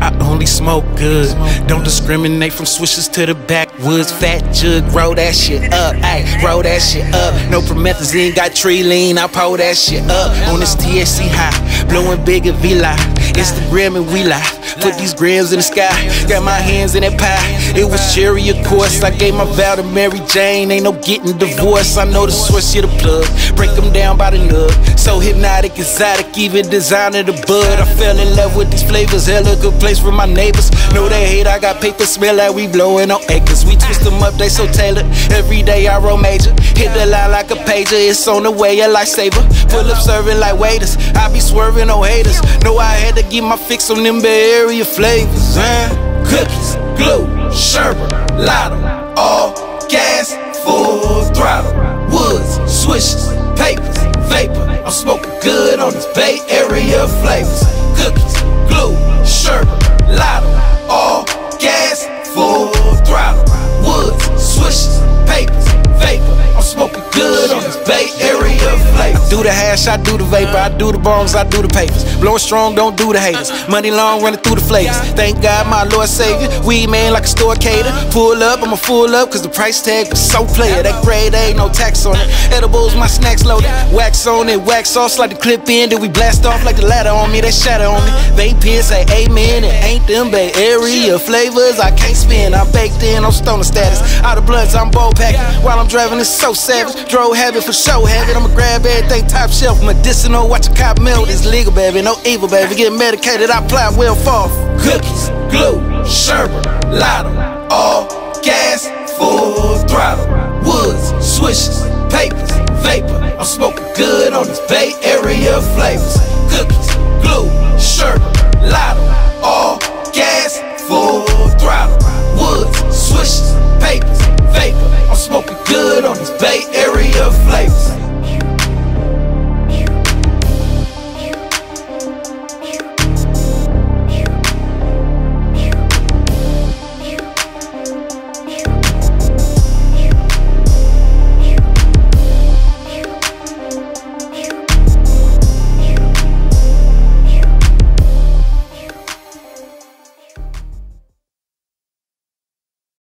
I only smoke good. Don't discriminate from swishers to the backwoods. Fat jug, roll that shit up. Ayy, roll that shit up. No promethazine, got tree lean. I pull that shit up. On this THC high, blowing big and V-Live. Instagram and we live. Put these grams in the sky. Got my hands in that pie. It was cherry, of course. I gave my vow to Mary Jane. Ain't no getting divorced. I know the source, you're the plug. Break them down by the nug. So hypnotic, exotic, even designer the bud. I fell in love with these flavors. Hella good place for my neighbors. Know they hate, I got paper smell like we blowing on acres. We twist them up, they so tailored. Every day I roll major. Hit the line like a pager. It's on the way, a lifesaver. Pull up serving like waiters. I be swerving on haters. Know I had to get my fix on them Bay Area flavors. Cookies, glue, sherbet, lotto, all gas, full throttle. Woods, swishes, papers, vapor. I'm smoking good on this Bay Area flavors. Cookies, glue, sherbet, lotto, all gas, full throttle. Woods, swishes, papers, vapor. I'm smoking good on this Bay Area flavors. I do the hash, I do the vapor, I do the bongs, I do the papers. Blowing strong, don't do the haters. Money long, running through the flavors. Thank God, my Lord Savior. Weed man like a store cater. Pull up, I'ma full up, cause the price tag was so player. That grade A, no tax on it. Edibles, my snacks loaded. Wax on it, wax off, like the clip in. Then we blast off like the ladder on me, that shadow on me. Vape pen, say amen. It ain't them Bay Area flavors I can't spin. I'm baked in, I'm stoner status. Out of blunts, I'm bowl packing. While I'm driving, it's so savage. Drove habit for show habit. I'ma grab everything top shelf. Medicinal, watch a cop melt. It's legal, baby. No evil, baby. Get medicated, I apply well fall. Cookies, glue, sherbet, lotto, all gas, full throttle. Woods, swishes, papers, vapor. I'm smoking good on this Bay Area flavors. Cookies, glue, sherbet, lotto, all gas, full throttle. Woods, swishes, papers, vapor. I'm smoking good on this Bay